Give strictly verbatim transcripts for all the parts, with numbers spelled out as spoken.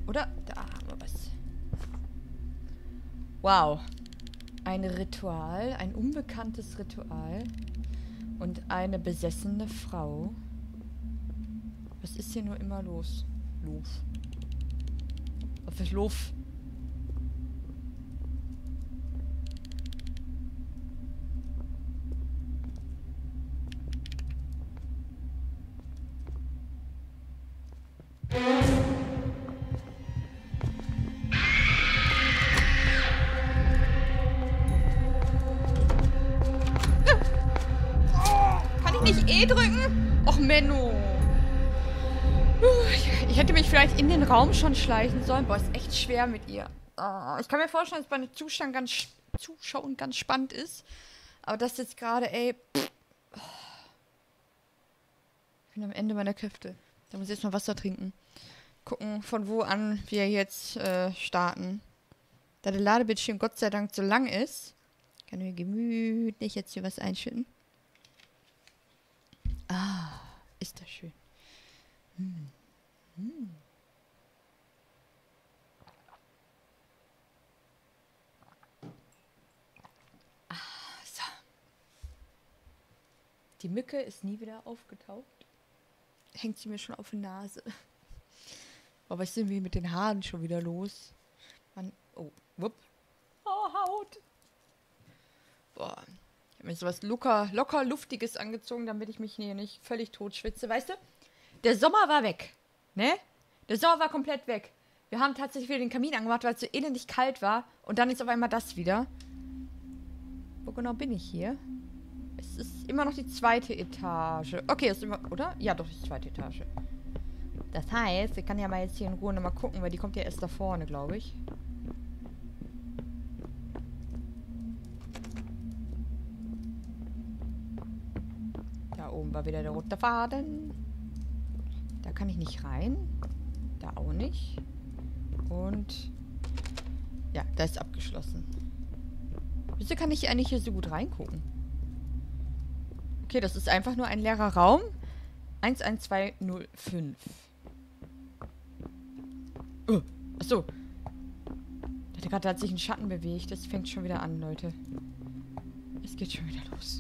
Oder? Da haben wir was. Wow. Ein Ritual, ein unbekanntes Ritual. Und eine besessene Frau. Was ist hier nur immer los? Los. Was ist los? Nicht E drücken? Och, Menno. Ich hätte mich vielleicht in den Raum schon schleichen sollen. Boah, ist echt schwer mit ihr. Oh, ich kann mir vorstellen, dass bei einem Zustand ganz, Zuschauen ganz spannend ist. Aber das jetzt gerade, ey. Ich bin am Ende meiner Kräfte. Da muss ich jetzt mal Wasser trinken. Gucken, von wo an wir jetzt äh, starten. Da der Ladebildschirm Gott sei Dank so lang ist, kann ich mir gemütlich jetzt hier was einschütten. Ah, ist das schön. Hm. Hm. Ah, so. Die Mücke ist nie wieder aufgetaucht. Hängt sie mir schon auf die Nase. Aber was ist denn wie mit den Haaren schon wieder los? Man, oh, wupp. Oh, Haut. Boah. Ich habe mir sowas locker, locker Luftiges angezogen, damit ich mich hier nicht völlig tot schwitze. Weißt du, der Sommer war weg, ne? Der Sommer war komplett weg. Wir haben tatsächlich wieder den Kamin angemacht, weil es so elendig kalt war. Und dann ist auf einmal das wieder. Wo genau bin ich hier? Es ist immer noch die zweite Etage. Okay, ist immer, oder? Ja, doch, die zweite Etage. Das heißt, ich kann ja mal jetzt hier in Ruhe nochmal gucken, weil die kommt ja erst da vorne, glaube ich. Da oben war wieder der rote Faden. Da kann ich nicht rein. Da auch nicht. Und ja, da ist abgeschlossen. Wieso kann ich eigentlich hier so gut reingucken? Okay, das ist einfach nur ein leerer Raum. eins eins zwei null fünf. Oh, achso. Da hat gerade sich ein Schatten bewegt. Das fängt schon wieder an, Leute. Es geht schon wieder los.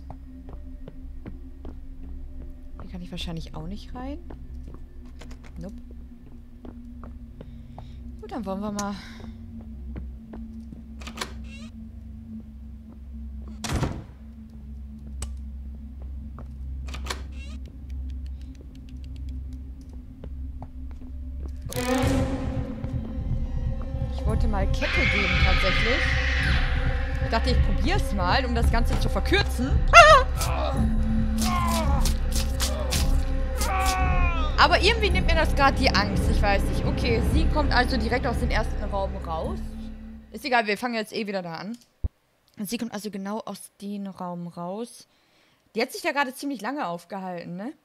Hier kann ich wahrscheinlich auch nicht rein. Nope. Gut, dann wollen wir mal... Ich wollte mal Kette geben, tatsächlich. Ich dachte, ich probiere es mal, um das Ganze zu verkürzen. Aber irgendwie nimmt mir das gerade die Angst. Ich weiß nicht. Okay, sie kommt also direkt aus dem ersten Raum raus. Ist egal, wir fangen jetzt eh wieder da an. Sie kommt also genau aus dem Raum raus. Die hat sich da gerade ziemlich lange aufgehalten, ne?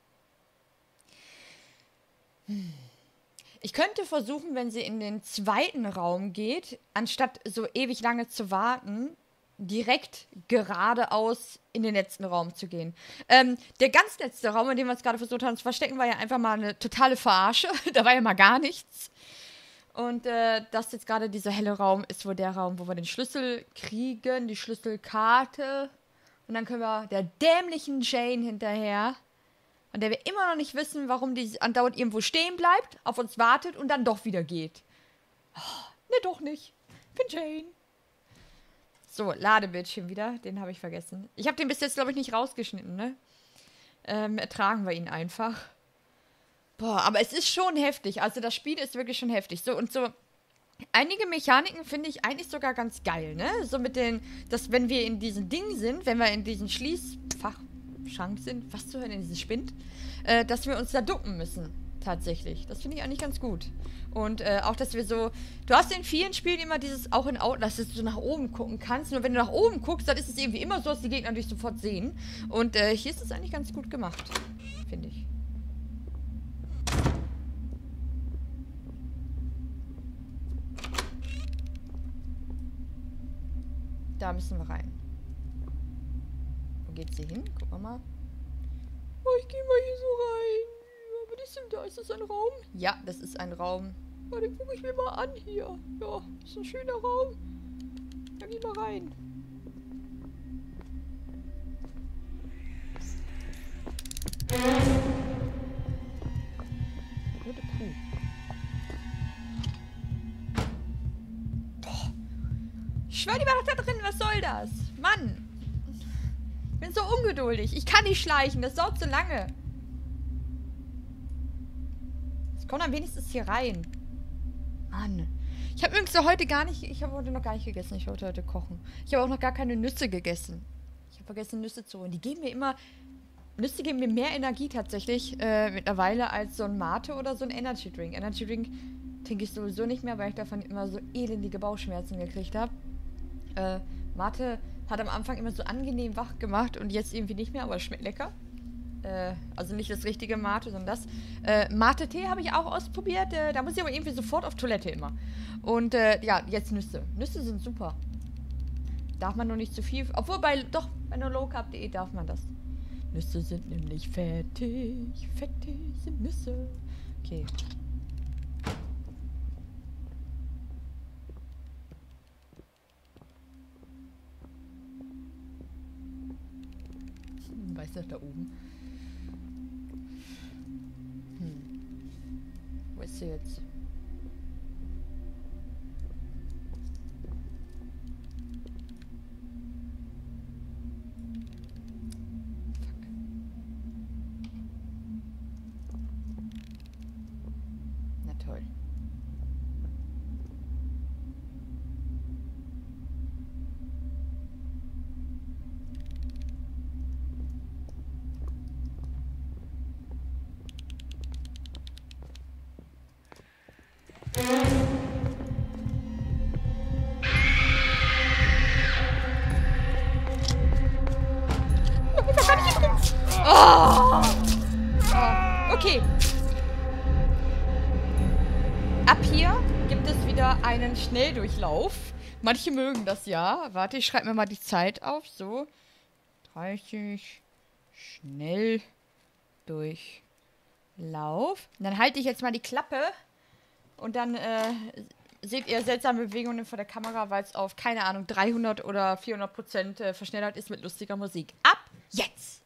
Hm. Ich könnte versuchen, wenn sie in den zweiten Raum geht, anstatt so ewig lange zu warten, direkt geradeaus in den letzten Raum zu gehen. Ähm, der ganz letzte Raum, in dem wir uns gerade versucht haben zu verstecken, war ja einfach mal eine totale Verarsche. Da war ja mal gar nichts. Und äh, das jetzt gerade dieser helle Raum ist wohl der Raum, wo wir den Schlüssel kriegen, die Schlüsselkarte. Und dann können wir der dämlichen Jane hinterher, von der wir immer noch nicht wissen, warum die andauernd irgendwo stehen bleibt, auf uns wartet und dann doch wieder geht. Oh, ne, doch nicht. Ich bin Jane. So, Ladebildschirm wieder. Den habe ich vergessen. Ich habe den bis jetzt, glaube ich, nicht rausgeschnitten, ne? Ähm, ertragen wir ihn einfach. Boah, aber es ist schon heftig. Also das Spiel ist wirklich schon heftig. So, und so einige Mechaniken finde ich eigentlich sogar ganz geil, ne? So mit den, dass wenn wir in diesem Ding sind, wenn wir in diesem Schließfachschrank sind, was zu hören, in diesem Spind, äh, dass wir uns da ducken müssen. Tatsächlich. Das finde ich eigentlich ganz gut. Und äh, auch, dass wir so... Du hast in vielen Spielen immer dieses, auch in Outlast, dass du nach oben gucken kannst. Nur wenn du nach oben guckst, dann ist es irgendwie immer so, dass die Gegner dich sofort sehen. Und äh, hier ist es eigentlich ganz gut gemacht. Finde ich. Da müssen wir rein. Wo geht sie hin? Gucken wir mal. Oh, ich gehe mal hier so rein. Was ist denn da? Ist das ein Raum? Ja, das ist ein Raum. Oh, den gucke ich mir mal an hier. Ja, ist ein schöner Raum. Da geh mal rein. Blöde Kuh. Boah. Ich schwör, die war doch da drin. Was soll das? Mann. Ich bin so ungeduldig. Ich kann nicht schleichen. Das dauert so lange. Es kommt dann wenigstens hier rein. Mann. Ich habe übrigens heute gar nicht... Ich habe heute noch gar nicht gegessen. Ich wollte heute kochen. Ich habe auch noch gar keine Nüsse gegessen. Ich habe vergessen, Nüsse zu holen. Die geben mir immer... Nüsse geben mir mehr Energie tatsächlich äh, mittlerweile als so ein Mate oder so ein Energy Drink. Energy Drink trinke ich sowieso nicht mehr, weil ich davon immer so elendige Bauchschmerzen gekriegt habe. Äh, Mate hat am Anfang immer so angenehm wach gemacht und jetzt irgendwie nicht mehr, aber es schmeckt lecker. Äh, also nicht das richtige Mate, sondern das. Äh, Mate-Tee habe ich auch ausprobiert, äh, da muss ich aber irgendwie sofort auf Toilette immer. Und äh, ja, jetzt Nüsse. Nüsse sind super. Darf man nur nicht zu viel, obwohl bei, doch, bei einer Low-Carb-Diät darf man das. Nüsse sind nämlich fettig, fettig sind Nüsse. Okay. Hm, weiß nicht, da oben. Hm. Wo ist sie jetzt? Oh! Oh, okay. Ab hier gibt es wieder einen Schnelldurchlauf. Manche mögen das ja. Warte, ich schreibe mir mal die Zeit auf. So. dreißig. Schnelldurchlauf. Und dann halte ich jetzt mal die Klappe. Und dann äh, seht ihr seltsame Bewegungen vor der Kamera, weil es auf, keine Ahnung, dreihundert oder vierhundert Prozent äh, verschnellert ist mit lustiger Musik. Ab jetzt!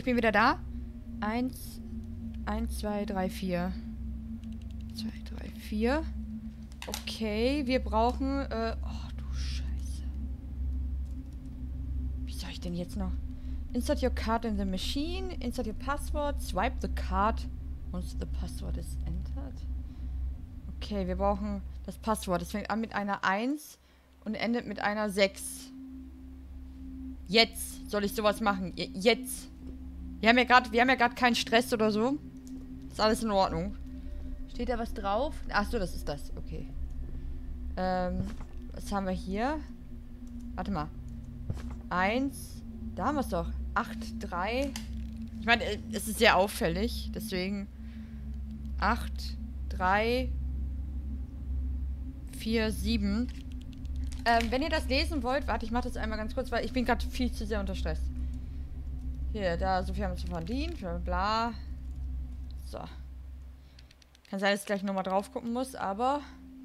ich bin wieder da. Eins, eins, zwei, drei, vier. Zwei, drei, vier. Okay, wir brauchen, äh, oh du Scheiße. Wie soll ich denn jetzt noch? Insert your card in the machine. Insert your password. Swipe the card once the password is entered. Okay, wir brauchen das Passwort. Das fängt an mit einer eins und endet mit einer sechs. Jetzt soll ich sowas machen. Jetzt. Wir haben ja gerade, wir haben ja gerade keinen Stress oder so. Ist alles in Ordnung. Steht da was drauf? Achso, das ist das. Okay. Ähm, was haben wir hier? Warte mal. Eins. Da haben wir es doch. Acht, drei. Ich meine, es ist sehr auffällig. Deswegen. Acht, drei, vier, sieben. Ähm, wenn ihr das lesen wollt, warte, ich mache das einmal ganz kurz, weil ich bin gerade viel zu sehr unter Stress. Hier, da, so viel haben wir zu verdient, bla bla. So. Kann sein, dass ich gleich nochmal drauf gucken muss, aber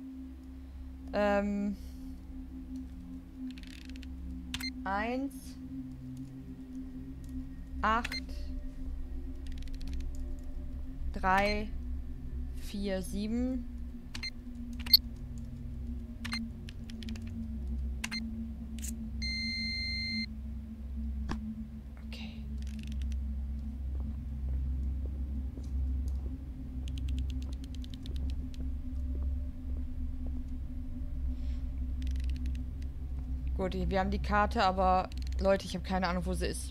ähm eins, acht, drei, vier, sieben. Okay. Gut, wir haben die Karte, aber Leute, ich habe keine Ahnung, wo sie ist.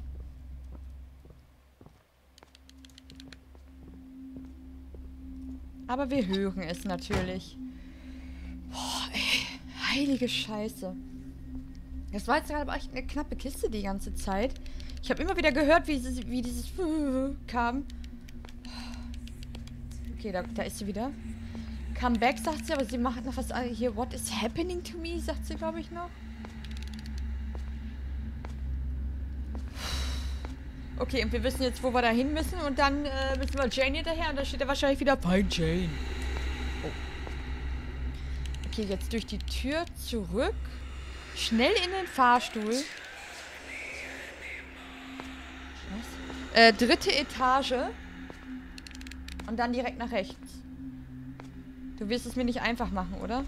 Aber wir hören es natürlich. Boah, ey. Heilige Scheiße. Das war jetzt gerade echt eine knappe Kiste die ganze Zeit. Ich habe immer wieder gehört, wie, sie, wie dieses kam. Okay, da, da ist sie wieder. Come back, sagt sie, aber sie macht noch was an. Hier, what is happening to me, sagt sie, glaube ich, noch. Okay, und wir wissen jetzt, wo wir da hin müssen. Und dann äh, müssen wir Jane hinterher. Und da steht er wahrscheinlich wieder Find Jane. Oh. Okay, jetzt durch die Tür zurück. Schnell in den Fahrstuhl. Was? Äh, dritte Etage. Und dann direkt nach rechts. Du wirst es mir nicht einfach machen, oder?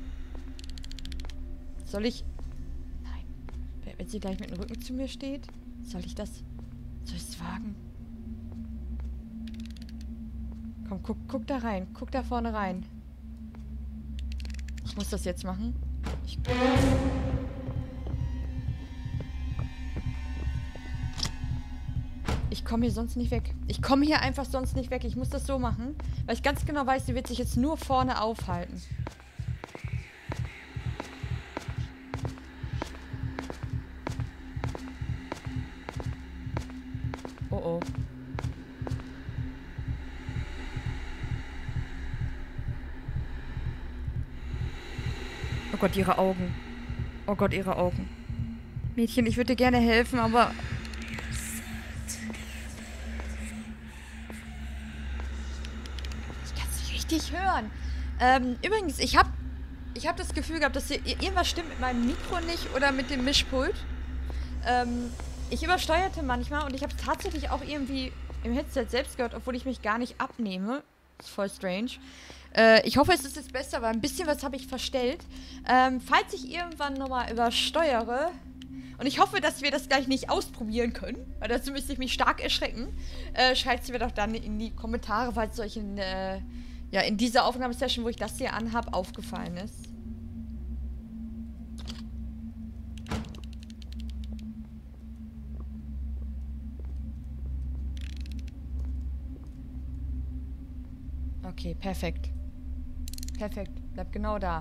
Soll ich... Nein. Wenn sie gleich mit dem Rücken zu mir steht, soll ich das... Soll ich es wagen? Komm, guck, guck da rein. Guck da vorne rein. Ich muss das jetzt machen. Ich... Ich komme hier sonst nicht weg. Ich komme hier einfach sonst nicht weg. Ich muss das so machen, weil ich ganz genau weiß, sie wird sich jetzt nur vorne aufhalten. Oh oh. Oh Gott, ihre Augen. Oh Gott, ihre Augen. Mädchen, ich würde dir gerne helfen, aber... Ich kann es nicht richtig hören. Ähm, übrigens, ich habe ich hab das Gefühl gehabt, dass hier irgendwas stimmt mit meinem Mikro nicht oder mit dem Mischpult. Ähm, ich übersteuerte manchmal und ich habe es tatsächlich auch irgendwie im Headset selbst gehört, obwohl ich mich gar nicht abnehme. Ist voll strange. Äh, ich hoffe, es ist jetzt besser, weil ein bisschen was habe ich verstellt. Ähm, falls ich irgendwann nochmal übersteuere, und ich hoffe, dass wir das gleich nicht ausprobieren können, weil dazu müsste ich mich stark erschrecken, äh, schreibt es mir doch dann in die Kommentare, falls es euch in, äh, ja, in dieser Aufnahmesession, wo ich das hier anhab, aufgefallen ist. Okay, perfekt. Perfekt. Bleib genau da.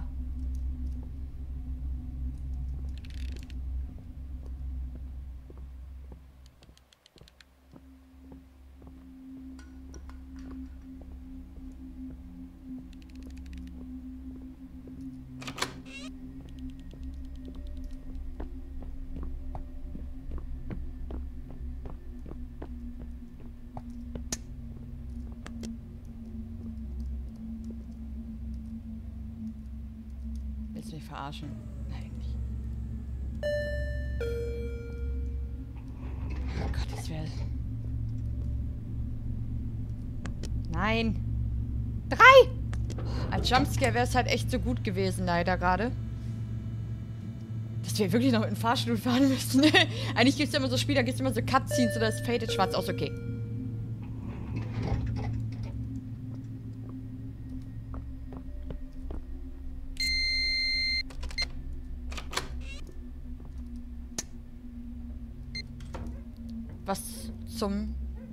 Willst du mich verarschen? Nein, nicht. Oh Gottes Willen. Nein. Drei! Als Jumpscare wäre es halt echt so gut gewesen, leider gerade. Dass wir wirklich noch mit dem Fahrstuhl fahren müssen. Eigentlich gibt es ja immer so Spiele, da gibt es immer so Cutscenes oder es fadet schwarz aus. Okay. Was zum...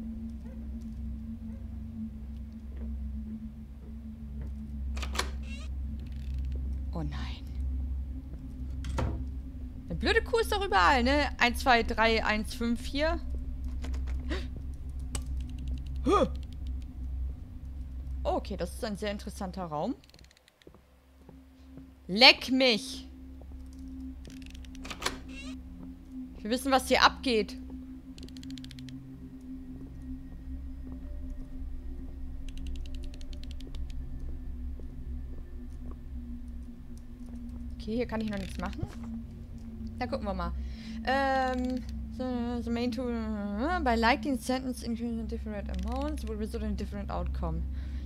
Oh nein. Eine blöde Kuh ist doch überall, ne? eins, zwei, drei, eins, fünf, vier. Okay, das ist ein sehr interessanter Raum. Leck mich! Wir wissen, was hier abgeht. Okay, hier kann ich noch nichts machen. Da gucken wir mal. Ähm, the, the main tool, uh, by liking sentence including different amounts will result in a different outcome.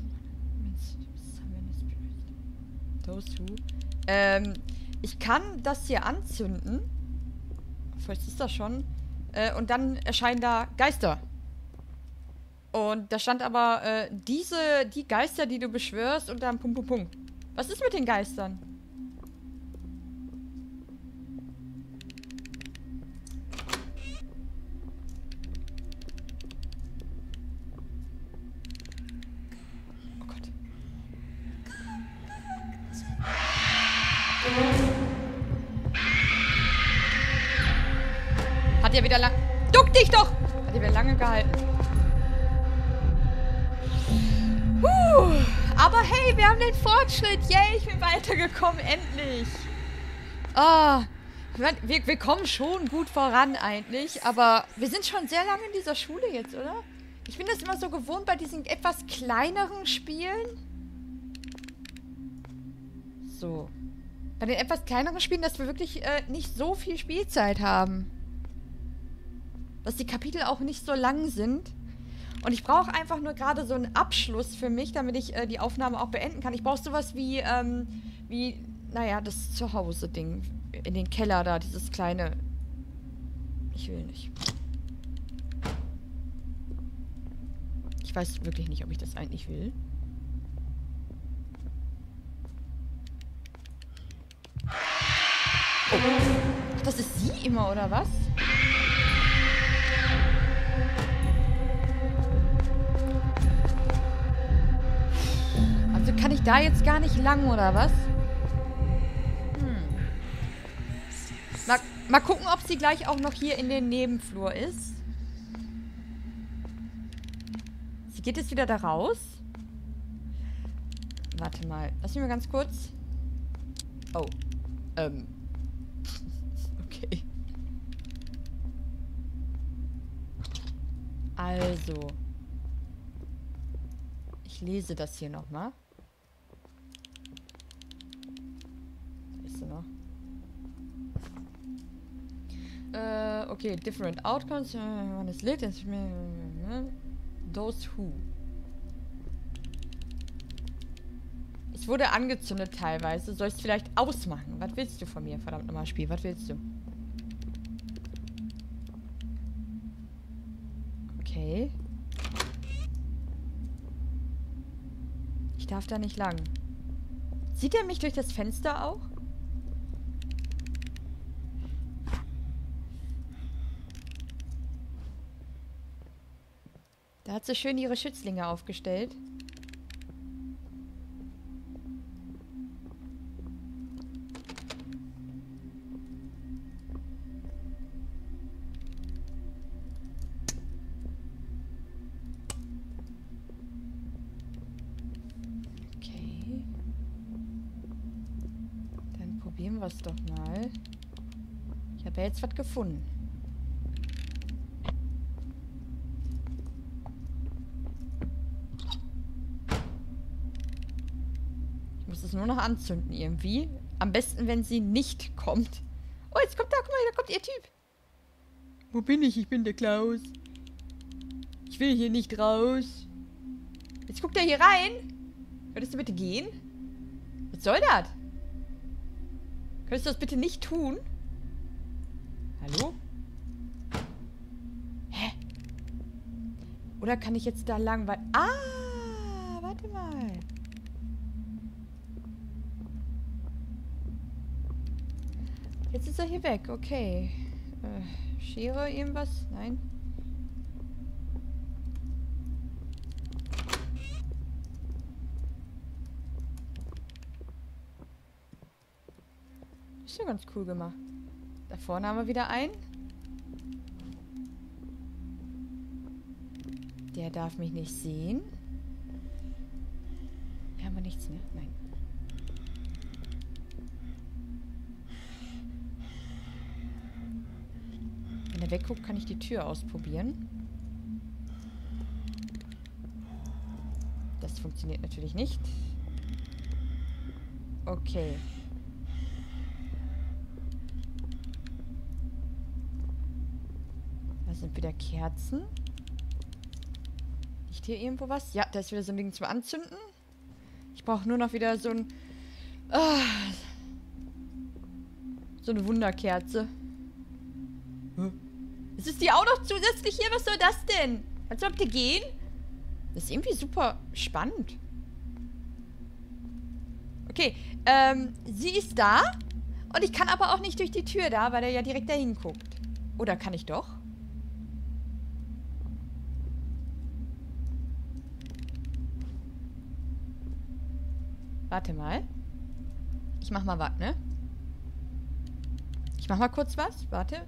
Those who. Ähm, ich kann das hier anzünden. Vielleicht ist das schon. Äh, und dann erscheinen da Geister. Und da stand aber, äh, diese, die Geister, die du beschwörst und dann Pum Pum Pum. Was ist mit den Geistern? Hat ja wieder lang... Duck dich doch! Hat ja wieder lange gehalten. Puh. Aber hey, wir haben den Fortschritt. Yay, ich bin weitergekommen. Endlich. Ah, wir, wir kommen schon gut voran eigentlich. Aber wir sind schon sehr lange in dieser Schule jetzt, oder? Ich bin das immer so gewohnt bei diesen etwas kleineren Spielen. So. Bei den etwas kleineren Spielen, dass wir wirklich äh, nicht so viel Spielzeit haben. Dass die Kapitel auch nicht so lang sind. Und ich brauche einfach nur gerade so einen Abschluss für mich, damit ich äh, die Aufnahme auch beenden kann. Ich brauche sowas wie, ähm, wie, naja, das Zuhause-Ding. In den Keller da, dieses kleine... Ich will nicht. Ich weiß wirklich nicht, ob ich das eigentlich will. Oh. Ach, das ist sie immer, oder was? Also kann ich da jetzt gar nicht lang, oder was? Hm. Mal, mal gucken, ob sie gleich auch noch hier in den Nebenflur ist. Sie geht jetzt wieder da raus. Warte mal. Lass mich mal ganz kurz. Oh. Ähm. Okay. Also. Ich lese das hier nochmal. Da ist sie noch. Äh, okay. Different outcomes. One is lit. Those who. Es wurde angezündet teilweise. Soll ich es vielleicht ausmachen? Was willst du von mir? Verdammt nochmal, Spiel. Was willst du? Okay. Ich darf da nicht lang. Sieht er mich durch das Fenster auch? Da hat sie schön ihre Schützlinge aufgestellt. Okay. Dann probieren wir es doch mal. Ich habe ja jetzt was gefunden. Ich muss es nur noch anzünden irgendwie. Am besten, wenn sie nicht kommt. Oh, jetzt kommt da, guck mal, da kommt ihr Typ. Wo bin ich? Ich bin der Klaus. Ich will hier nicht raus. Jetzt Jetzt guckt er hier rein. Könntest du bitte gehen? Was soll das? Könntest du das bitte nicht tun? Hallo? Hä? Oder kann ich jetzt da lang, weil... Ah, warte mal. Jetzt ist er hier weg, okay. Äh, Schere, irgendwas? Nein. Ist ja ganz cool gemacht. Da vorne haben wir wieder einen. Der darf mich nicht sehen. Hier haben wir nichts, ne? Nein. Wenn er wegguckt, kann ich die Tür ausprobieren. Das funktioniert natürlich nicht. Okay. Da sind wieder Kerzen. Liegt hier irgendwo was? Ja, da ist wieder so ein Ding zum Anzünden. Ich brauche nur noch wieder so ein... Ah, so eine Wunderkerze. Hm. Es ist die auch noch zusätzlich hier. Was soll das denn? Als ob die gehen? Das ist irgendwie super spannend. Okay, ähm, sie ist da. Und ich kann aber auch nicht durch die Tür da, weil er ja direkt dahin guckt. Oder kann ich doch? Warte mal. Ich mach mal was, ne? Ich mach mal kurz was. Warte.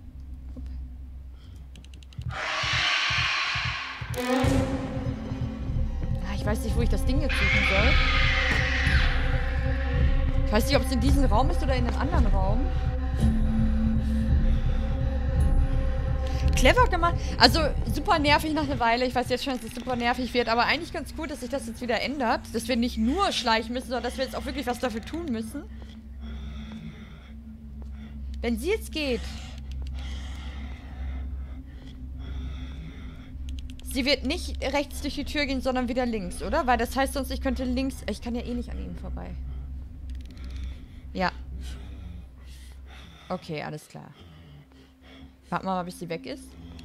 Ah, ich weiß nicht, wo ich das Ding jetzt suchen soll. Ich weiß nicht, ob es in diesem Raum ist oder in einem anderen Raum. Clever gemacht. Also, super nervig nach einer Weile. Ich weiß jetzt schon, dass es super nervig wird. Aber eigentlich ganz cool, dass sich das jetzt wieder ändert. Dass wir nicht nur schleichen müssen, sondern dass wir jetzt auch wirklich was dafür tun müssen. Wenn sie jetzt geht... Sie wird nicht rechts durch die Tür gehen, sondern wieder links, oder? Weil das heißt sonst, ich könnte links... Ich kann ja eh nicht an ihnen vorbei. Ja. Okay, alles klar. Warten wir mal, bis sie weg ist.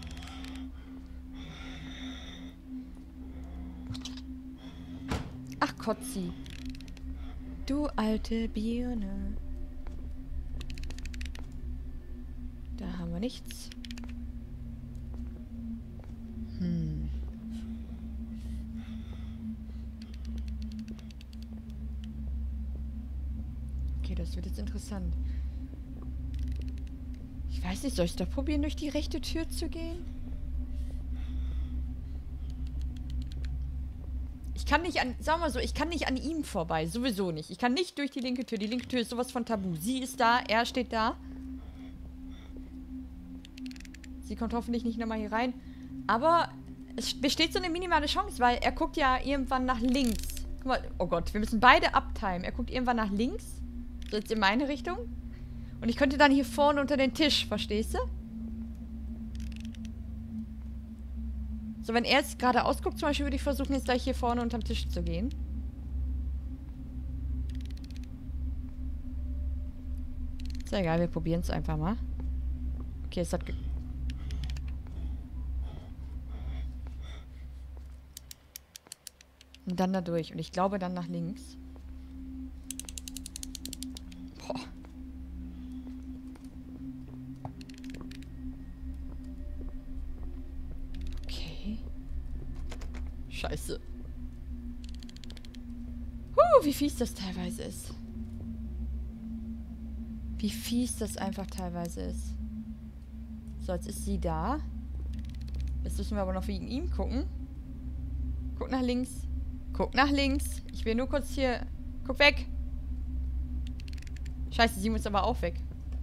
Ach, Kotzi. Du alte Birne. Da haben wir nichts. Hm. Okay, das wird jetzt interessant. Ich weiß nicht, soll ich doch probieren, durch die rechte Tür zu gehen? Ich kann nicht an, sagen wir mal so, ich kann nicht an ihm vorbei. Sowieso nicht. Ich kann nicht durch die linke Tür. Die linke Tür ist sowas von tabu. Sie ist da, er steht da. Sie kommt hoffentlich nicht nochmal hier rein. Aber es besteht so eine minimale Chance, weil er guckt ja irgendwann nach links. Guck mal, oh Gott, wir müssen beide uptimen. Er guckt irgendwann nach links. So jetzt in meine Richtung. Und ich könnte dann hier vorne unter den Tisch, verstehst du? So, wenn er jetzt gerade ausguckt, zum Beispiel, würde ich versuchen, jetzt gleich hier vorne unterm Tisch zu gehen. Ist ja egal, wir probieren es einfach mal. Okay, es hat... Ge Und dann da durch. Und ich glaube dann nach links. Boah. Okay. Scheiße. Huh, wie fies das teilweise ist. Wie fies das einfach teilweise ist. So, jetzt ist sie da. Jetzt müssen wir aber noch wegen ihm gucken. Guck nach links. Guck nach links. Ich will nur kurz hier... Guck weg. Scheiße, sie muss aber auch weg.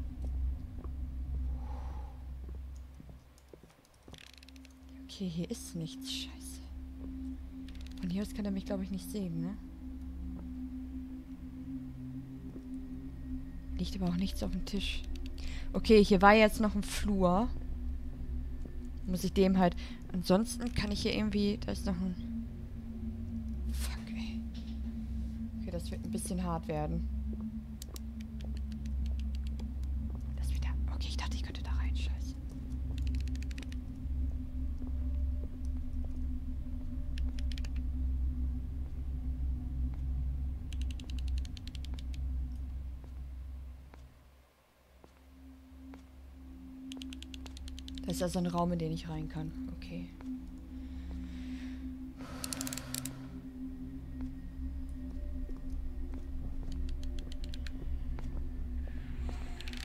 Okay, hier ist nichts. Scheiße. Von hier aus kann er mich, glaube ich, nicht sehen, ne? Liegt aber auch nichts auf dem Tisch. Okay, hier war jetzt noch ein Flur. Muss ich dem halt... Ansonsten kann ich hier irgendwie... Da ist noch ein... das wird ein bisschen hart werden. Das wieder. Okay, ich dachte, ich könnte da rein. Scheiße. Das ist also ein Raum, in den ich rein kann. Okay.